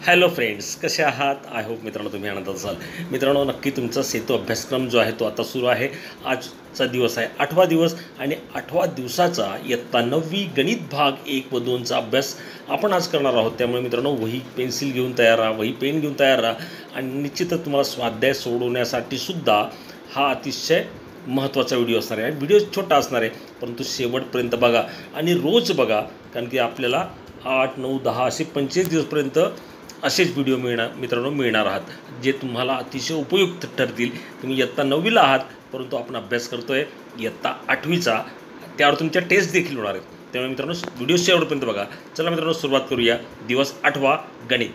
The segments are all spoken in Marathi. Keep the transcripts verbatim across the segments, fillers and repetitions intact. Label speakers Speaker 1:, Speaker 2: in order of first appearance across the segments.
Speaker 1: हॅलो फ्रेंड्स, कसे आहात? आय होप मित्रांनो तुम्ही आनंदात असाल. मित्रांनो, नक्की तुमचा सेतू अभ्यासक्रम जो आहे तो आता सुरू आहे. आजचा दिवस आहे आठवा दिवस आणि आठवा दिवसाचा इयत्ता नववी गणित भाग एक व दोनचा अभ्यास आपण आज करणार आहोत. त्यामुळे मित्रांनो, वही पेन्सिल घेऊन तयार राहा, वही पेन घेऊन तयार राहा आणि निश्चितच तुम्हाला स्वाध्याय सोडवण्यासाठी सुद्धा हा अतिशय महत्त्वाचा व्हिडिओ असणार आहे. व्हिडिओ छोटा असणार आहे, परंतु शेवटपर्यंत बघा आणि रोज बघा, कारण की आपल्याला आठ नऊ दहा असे पंचवीस दिवसपर्यंत असेच व्हिडिओ मिळणार मित्रांनो मिळणार आहात, जे तुम्हाला अतिशय उपयुक्त ठरतील. तुम्ही इयत्ता नववीला आहात, परंतु आपण अभ्यास करतो आहे इयत्ता आठवीचा, त्यावर तुमच्या टेस्ट देखील होणार आहेत. त्यामुळे मित्रांनो, व्हिडिओ शेवटपर्यंत बघा. चला मित्रांनो, सुरुवात करूया. दिवस आठवा गणित.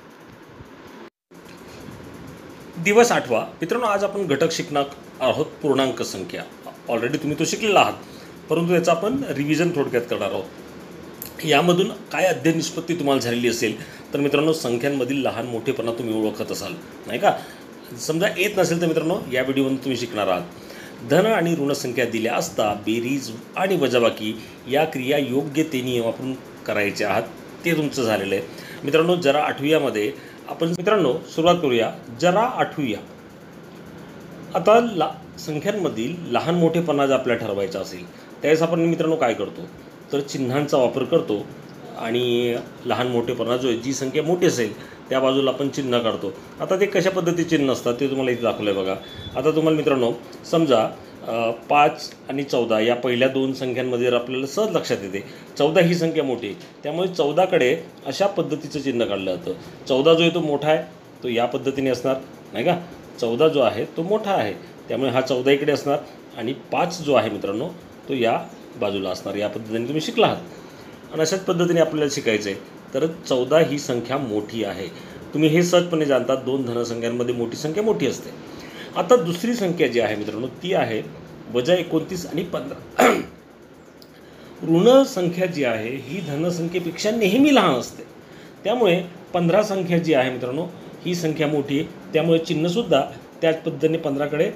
Speaker 1: दिवस आठवा मित्रांनो, आज आपण घटक शिकणार आहोत पूर्णांक संख्या. ऑलरेडी तुम्ही तो शिकलेला आहात, परंतु याचा आपण रिव्हिजन थोडक्यात करणार आहोत. यामधून काय अध्ययन निष्पत्ती तुम्हाला झालेली असेल तर मित्रांनो, संख्यांमधील लहान मोठेपणा तुम्ही ओळखत असाल, नाही का? समजा येत नसेल तर मित्रांनो, या व्हिडिओमध्ये तुम्ही शिकणार आहात. धन आणि ऋण संख्या दिल्या असता बेरीज आणि वजाबाकी या क्रिया योग्यतेने वापरून करायचे आहात, ते तुमचं झालेलं आहे. मित्रांनो, जरा आठव्यामध्ये आपण मित्रांनो सुरुवात करूया. जरा आठवूया. आता ला संख्यांमधील लहान मोठेपणा जर आपल्याला ठरवायचा असेल त्यावेळेस आपण मित्रांनो काय करतो, तर चिन्हांचा वापर करतो आणि लहान मोठेपणा जो आहे, जी संख्या मोठी असेल त्या बाजूला आपण चिन्ह काढतो. आता ते कशा पद्धतीचे चिन्ह असतात ते तुम्हाला इथे दाखवलं आहे बघा. आता तुम्हाला मित्रांनो समजा पाच आणि चौदा या पहिल्या दोन संख्यांमध्ये आपल्याला सहज लक्षात येते चौदा ही संख्या मोठी आहे, त्यामुळे चौदाकडे अशा पद्धतीचं चिन्ह काढलं जातं. चौदा जो आहे तो मोठा आहे, तो या पद्धतीने असणार, नाही का? चौदा जो आहे तो मोठा आहे, त्यामुळे हा चौदा इकडे असणार आणि पाच जो आहे मित्रांनो तो या बाजूला असणार. या पद्धतीने तुम्ही शिकला आहात आणि अशाच पद्धतीने आपल्याला शिकायचं आहे. तर चौदा ही संख्या मोठी आहे, तुम्ही हे सहजपणे जाणतात. दोन धनसंख्यांमध्ये मोठी संख्या मोठी असते. आता दुसरी संख्या जी आहे मित्रांनो ती आहे वजा एकोणतीस आणि पंधरा. ऋण संख्या जी आहे ही धनसंख्येपेक्षा नेहमी लहान असते, त्यामुळे पंधरा संख्या जी आहे मित्रांनो ही संख्या मोठी आहे, त्यामुळे चिन्हसुद्धा त्याच पद्धतीने पंधराकडे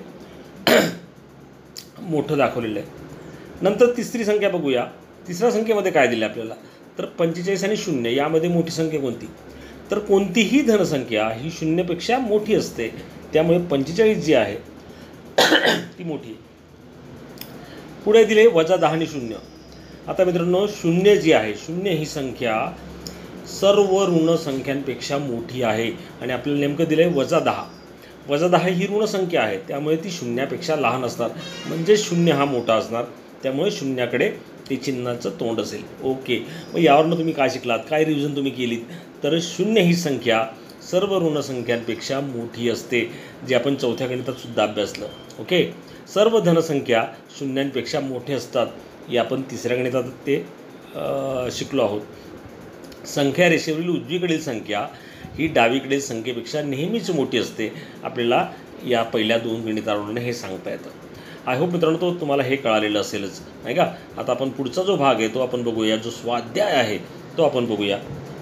Speaker 1: मोठं दाखवलेलं आहे. नंतर तिसरी संख्या बघूया. तिसऱ्या संख्येमध्ये काय दिलं आपल्याला, तर पंचेचाळीस आणि शून्य यामध्ये मोठी संख्या कोणती, तर कोणतीही धनसंख्या ही शून्यपेक्षा मोठी असते, त्यामुळे पंचेचाळीस जी आहे ती मोठी. पुढे दिले वजा दहा आणि शून्य. आता मित्रांनो, शून्य जी आहे, शून्य ही संख्या सर्व ऋण संख्यांपेक्षा मोठी आहे आणि आपल्याला नेमकं दिलं आहे वजा दहा. वजा दहा ही ऋण संख्या आहे, त्यामुळे ती शून्यापेक्षा लहान असणार, म्हणजे शून्य हा मोठा असणार, त्यामुळे शून्याकडे ते चिन्हाचं तोंड असेल. ओके, मग यावरनं तुम्ही काय शिकलात, काय रिव्हिजन तुम्ही केलीत, तर शून्य ही संख्या सर्व ऋण संख्यांपेक्षा मोठी असते, जे आपण चौथ्या गणितात सुद्धा अभ्यासलं. ओके, सर्व धनसंख्या शून्यांपेक्षा मोठे असतात, हे आपण तिसऱ्या गणितात ते शिकलो आहोत. संख्या रेषेवरील उजवीकडील संख्या ही डावीकडील संख्येपेक्षा नेहमीच मोठी असते. आपल्याला या पहिल्या दोन गणितावरून हे सांगता येतं. आय होप मित्रांनो तो तुम्हाला हे कळालेलं असेलच, नाही का? आता आपण पुढचा जो भाग आहे तो आपण बघूया, जो स्वाध्याय आहे तो आपण बघूया.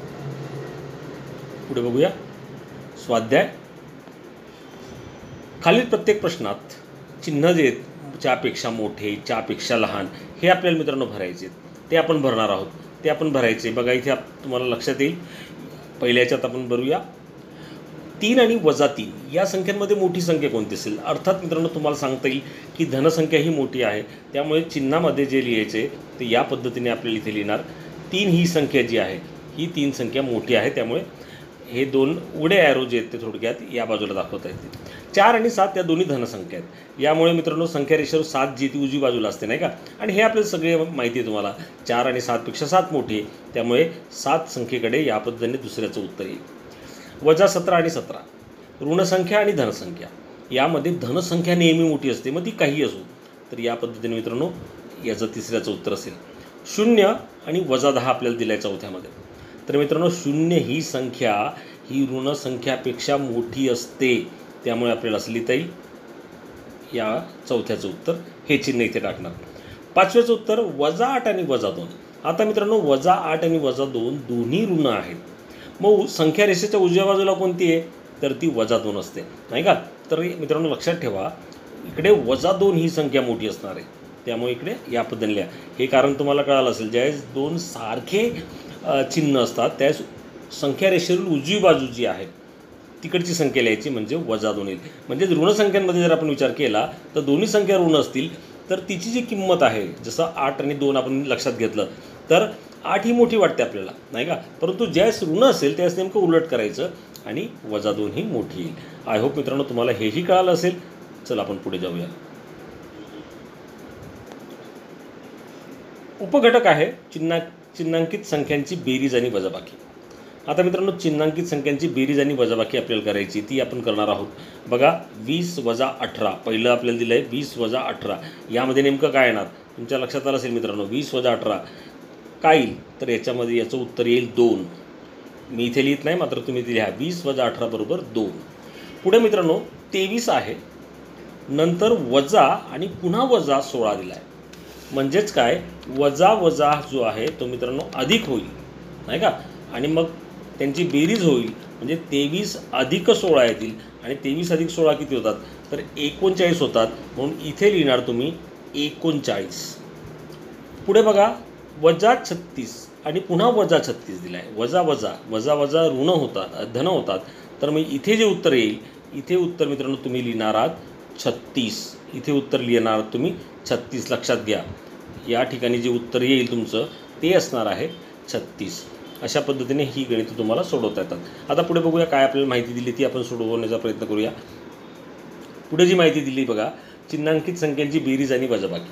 Speaker 1: पुढे बघूया स्वाध्याय. खालील प्रत्येक प्रश्नात चिन्ह जे च्यापेक्षा मोठे, च्यापेक्षा लहान हे आपल्याला मित्रांनो भरायचे, ते आपण भरणार आहोत. ते आपण भरायचे बघा. इथे तुम्हाला लक्षात येईल. पहिल्या याच्यात आपण भरूया तीन आणि वजा तीन या संख्यांमध्ये मोठी संख्या कोणती असेल. अर्थात मित्रांनो तुम्हाला सांगता येईल की धनसंख्या ही मोठी आहे, त्यामुळे चिन्हामध्ये जे लिहायचे ते या पद्धतीने आपल्याला इथे लिहिणार. तीन ही संख्या जी आहे ही तीन संख्या मोठी आहे, त्यामुळे हे दोन उघडे ॲरो जे आहेत ते थोडक्यात या बाजूला दाखवता येतील. चार आणि सात या दोन्ही धनसंख्या आहेत, यामुळे मित्रांनो संख्या रेषेवर सात जी ती उजवी बाजूला असते, नाही का? आणि हे आपल्याला सगळे माहिती आहे तुम्हाला. चार आणि सातपेक्षा सात मोठी आहे, त्यामुळे सात संख्येकडे या पद्धतीने दुसऱ्याचं उत्तर येईल. वजा सतरा आणि सतरा ऋणसंख्या आणि धनसंख्या यामध्ये धनसंख्या नेहमी मोठी असते, मग ती काही असो. तर या पद्धतीने मित्रांनो याचं तिसऱ्याचं उत्तर असेल. शून्य आणि वजा दहा आपल्याला दिलं आहे चौथ्यामध्ये. तर मित्रांनो शून्य ही संख्या ही ऋणसंख्यापेक्षा मोठी असते, त्यामुळे आपल्याला असं लिहिता येईल या चौथ्याचं उत्तर. हे चिन्ह इथे टाकणार. पाचव्याचं उत्तर वजा आठ आणि वजा दोन. आता मित्रांनो वजा आठ आणि वजा दोन दोन्ही ऋण आहेत, मग संख्या रेषेच्या उजव्या बाजूला कोणती आहे, तर ती वजा दोन असते, नाही का? तर मित्रांनो लक्षात ठेवा, इकडे वजा दोन ही संख्या मोठी असणार आहे, त्यामुळे इकडे या पद्धतीने लिहा. हे कारण तुम्हाला कळालं असेल, ज्यावेळेस दोन सारखे चिन्ह असतात त्यावेळेस संख्या रेषेवरील उजवी बाजू जी आहे तिकडची संख्या लिहायची, म्हणजे वजा दोन येईल. म्हणजे ऋण संख्यांमध्ये जर आपण विचार केला तर दोन्ही संख्या ऋण असतील तर तिची जी किंमत आहे, जसं आठ आणि दोन आपण लक्षात घेतलं तर आठ ही मोठी वाटते आपल्याला, नाही का. परंतु ज्यावेळेस ऋण असेल त्यावेळेस नेमकं उलट करायचं आणि वजा दोन ही मोठी येईल. आय होप मित्रांनो तुम्हाला हेही कळालं असेल. चला आपण पुढे जाऊया. उपघटक आहे चिन्हा चिन्हांकित संख्यांची बेरीज आणि वजाबाकी. आता मित्रांनो चिन्हांकित संख्यांची बेरीज आणि वजाबाकी आपल्याला करायची, ती आपण करणार आहोत. बघा वीस वजा अठरा पहिलं आपल्याला दिलं आहे वीस वजा अठरा. यामध्ये नेमकं काय येणार तुमच्या लक्षात आलं असेल मित्रांनो. वीस वजा अठरा काय येईल तर याच्यामध्ये याचं उत्तर येईल दोन. मी इथे लिहित नाही, मात्र तुम्ही ते लिहा. वीस वजा अठरा बरोबर दोन. पुढे मित्रांनो तेवीस आहे, नंतर वजा आणि पुन्हा वजा सोळा दिला आहे. म्हणजेच काय वजा वजा जो आहे तो मित्रांनो अधिक होईल, नाही का. आणि मग त्यांची बेरीज होईल, म्हणजे तेवीस अधिक सोळा येतील. आणि तेवीस अधिक सोळा किती होतात तर एकोणचाळीस होतात. म्हणून इथे लिहिणार तुम्ही एकोणचाळीस. पुढे बघा वजा छत्तीस आणि पुन्हा वजा छत्तीस दिला आहे. वजा वजा वजा वजा ऋण होतात, धन होतात. तर मग इथे जे उत्तर येईल, इथे उत्तर मित्रांनो तुम्ही लिहिणार आहात छत्तीस. इथे उत्तर लिहिणार तुम्ही छत्तीस. लक्षात घ्या, या ठिकाणी जे उत्तर येईल तुमचं ते असणार आहे छत्तीस. अशा पद्धतीने ही गणितं तुम्हाला सोडवता येतात. आता पुढे बघूया काय आपल्याला माहिती दिली ती आपण सोडवण्याचा प्रयत्न करूया. पुढे जी माहिती दिली बघा, चिन्हांकित संख्यांची बेरीज आणि वजाबाकी.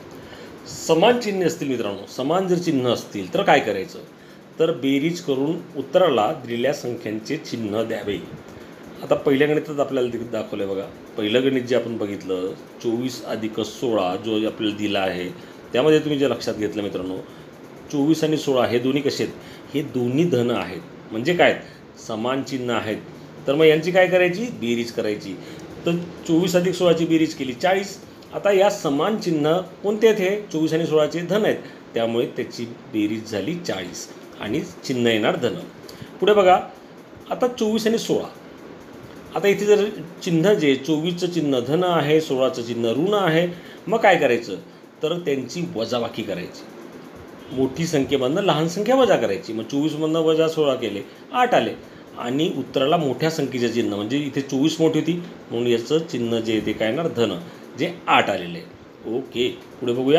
Speaker 1: समान चिन्ह असतील मित्रांनो, समान जर चिन्ह असतील तर काय करायचं तर बेरीज करून उत्तराला दिलेल्या संख्यांचे चिन्ह द्यावे. आता पहिल्या गणितात आपल्याला दाखवलं आहे बघा. पहिलं गणित जे आपण बघितलं चोवीस अधिक सोळा जो आपल्याला दिला आहे, त्यामध्ये तुम्ही जे लक्षात घेतलं मित्रांनो चोवीस आणि सोळा हे दोन्ही कसे आहेत, हे दोन्ही धन आहेत. म्हणजे काय समान चिन्ह आहेत. तर मग यांची काय करायची बेरीज करायची. तर चोवीस अधिक सोळाची बेरीज केली चाळीस. आता या समान चिन्ह कोणते आहेत, हे चोवीस आणि सोळाचे धन आहेत, त्यामुळे त्याची बेरीज झाली चाळीस आणि चिन्ह येणार धन. पुढे बघा आता चोवीस आणि सोळा. आता इथे जर चिन्ह जे चोवीसचं चिन्ह धन आहे, सोळाचं चिन्ह ऋण आहे, मग काय करायचं तर त्यांची वजाबाकी करायची. मोठी संख्येमधनं लहान संख्या वजा करायची. मग चोवीसमधनं वजा सोळा केले आठ आले आणि उत्तराला मोठ्या संख्येचं चिन्ह, म्हणजे इथे चोवीस मोठी होती म्हणून याचं चिन्ह जे ते काय येणार धन, जे आठ आलेले आहे. ओके पुढे बघूया.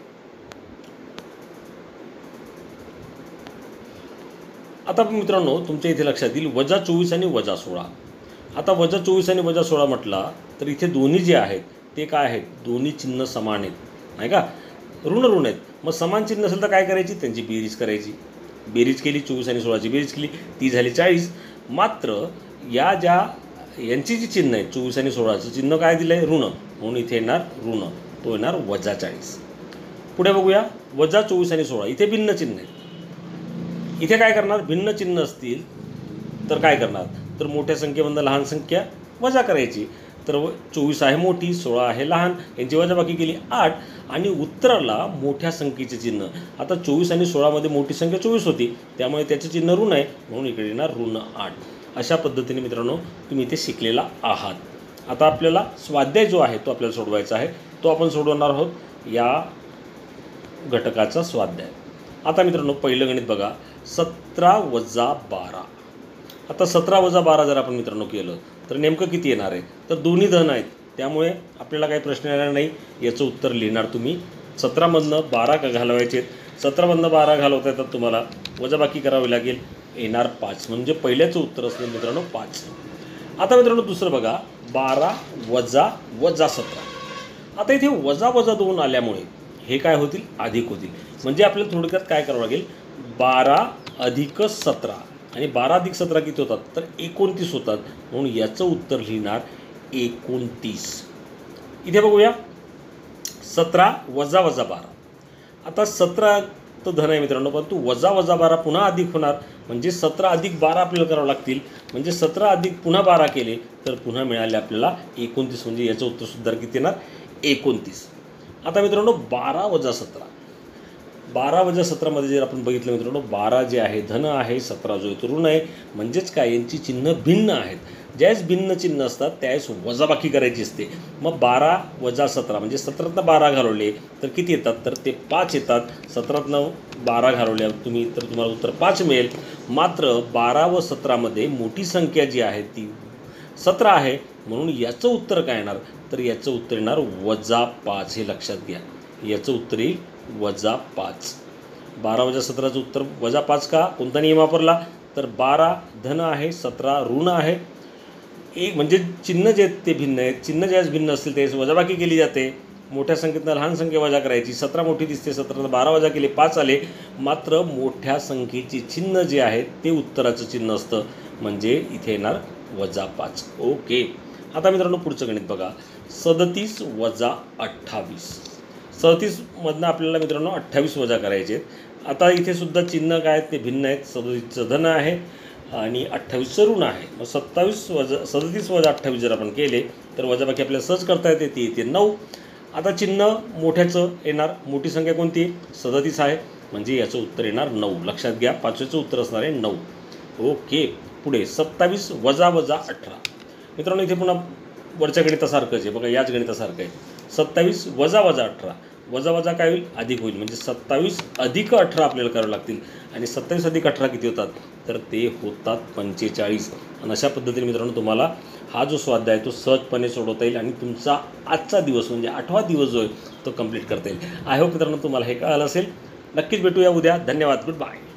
Speaker 1: आता मित्रांनो तुमच्या इथे लक्षात येईल वजा चोवीस आणि वजा सोळा. आता वजा चोवीस आणि वजा सोळा म्हटला तर इथे दोन्ही जे आहेत ते काय आहेत, दोन्ही चिन्ह समान आहेत, नाही का, ऋण ऋण आहेत. मग समान चिन्ह असेल तर काय करायची त्यांची बेरीज करायची. बेरीज केली, चोवीस आणि सोळाची बेरीज केली, ती झाली चाळीस. मात्र या ज्या यांची जी चिन्ह आहे चोवीस आणि सोळाचं चिन्ह काय दिलं आहे ऋण, म्हणून इथे येणार ऋण, तो येणार वजा चाळीस. पुढे बघूया वजा चोवीस आणि सोळा. इथे भिन्न चिन्ह आहेत. इथे काय करणार भिन्न चिन्ह असतील तर काय करणार तर मोठ्या संख्येमधून लहान संख्या वजा करायची. तर चोवीस आहे मोठी, सोळा आहे लहान, यांची वजाबाकी केली आठ आणि उत्तराला मोठ्या संख्येचे चिन्ह. आता चोवीस आणि सोळामध्ये मोठी संख्या चोवीस होती, त्यामुळे त्याचे चिन्ह ऋण आहे म्हणून इकडे येणार ऋण आठ. अशा पद्धतीने मित्रांनो तुम्ही इथे शिकलेला आहात. आता आपल्याला स्वाध्याय जो आहे तो आपल्याला सोडवायचा आहे, तो आपण सोडवणार आहोत या घटकाचा स्वाध्याय. आता मित्रांनो पहिलं गणित बघा, सतरा वजा बारा. आता सतरा वजा बारा जर आपण मित्रांनो केलं तर नेमकं किती येणार आहे तर दोन्ही धन आहेत, त्यामुळे आपल्याला काही प्रश्न येणार नाही. याचं उत्तर लिहिणार तुम्ही सतरामधनं बारा का घालवायचे आहेत. सतरामधनं बारा घालवता येतात तुम्हाला, वजाबाकी करावी लागेल, येणार पाच. म्हणजे पहिल्याचं उत्तर असलं मित्रांनो पाच. आता मित्रांनो दुसरं बघा, बारा वजा वजा सतरा. आता इथे वजा वजा दोन आल्यामुळे हे काय होतील अधिक होतील. म्हणजे आपल्याला थोडक्यात काय करावं लागेल, बारा अधिक सतरा आणि बारा अधिक सतरा किती होतात तर एकोणतीस होतात. म्हणून याचं उत्तर लिहिणार एकोणतीस. इथे बघूया सतरा वजा वजा बारा. आता सतरा तर धन आहे मित्रांनो, परंतु वजा वजा बारा पुन्हा अधिक होणार, म्हणजे सतरा अधिक बारा आपल्याला करावं लागतील. म्हणजे सतरा अधिक पुन्हा बारा केले तर पुन्हा मिळाले आपल्याला एकोणतीस. म्हणजे याचं उत्तरसुद्धा किती येणार एकोणतीस. आता मित्रांनो बारा वजा सतरा. बारा वजा सतरामध्ये जर आपण बघितलं मित्रांनो, बारा जे आहे धन आहे, सतरा जो आहे तो ऋण आहे. म्हणजेच काय यांची चिन्ह भिन्न आहेत. ज्यावेळेस भिन्न चिन्ह असतात त्यावेळेस वजाबाकी करायची असते. मग बारा वजा सतरा म्हणजे सतरातनं बारा घालवले तर किती येतात, तर ते पाच येतात. सतरातनं बारा घालवल्या तुम्ही तर तुम्हाला उत्तर पाच मिळेल. मात्र बारा व सतरामध्ये मोठी संख्या जी आहे ती सतरा आहे, म्हणून याचं उत्तर काय येणार, तर याचं उत्तर येणार वजा पाच. हे लक्षात घ्या, याचं उत्तर येईल वजा पाच. बारा वजा सतराचं उत्तर वजा पाच. का, कोणता नियम वापरला, तर बारा धन आहे, सतरा ऋण आहे. एक म्हणजे चिन्ह जे आहेत ते भिन्न आहेत. चिन्ह ज्यावेळेस भिन्न असतील त्यावेळेस वजाबाकी केली जाते. मोठ्या संख्येतनं लहान संख्या वजा करायची. सतरा मोठी दिसते, सतरानं बारा वजा केले पाच आले. मात्र मोठ्या संख्येची चिन्ह जे आहे ते उत्तराचं चिन्ह असतं, म्हणजे इथे येणार वजा पाच. ओके. आता मित्रांनो पुढचं गणित बघा. सदतीस वजा अठ्ठावीस. सदतीसमधनं आपल्याला मित्रांनो अठ्ठावीस वजा करायचे आहेत. आता इथे सुद्धा चिन्ह काय आहेत ते भिन्न आहेत. सदतीसचं धन आहे आणि अठ्ठावीसचं ऋण आहे. मग सत्तावीस वजा सदतीस वजा अठ्ठावीस जर आपण केले तर वजाबाकी आपल्याला सहज करता येते, ती येते नऊ. आता चिन्ह मोठ्याचं येणार, मोठी संख्या कोणती, सदतीस आहे, म्हणजे याचं उत्तर येणार नऊ. लक्षात घ्या, पाचवेचं उत्तर असणार आहे नऊ. ओके. पुढे सत्तावीस वजा वजा अठरा. मित्रांनो इथे पुन्हा वरच्या गणितासारखंच आहे बघा, याच गणितासारखं आहे. सत्तावीस वजा वजा अठरा, वजा वजा काय होईल, अधिक होईल, म्हणजे सत्तावीस अधिक अठरा आपल्याला करावं लागतील. आणि सत्तावीस अधिक अठरा किती होतात, तर ते होतात पंचेचाळीस. आणि अशा पद्धतीने मित्रांनो तुम्हाला हा जो स्वाध्याय आहे तो सहजपणे सोडवता येईल आणि तुमचा आजचा दिवस म्हणजे आठवा दिवस जो आहे तो कंप्लीट करता येईल. आय होप मित्रांनो तुम्हाला हे कळलं असेल. नक्कीच भेटूया उद्या. धन्यवाद. Good bye.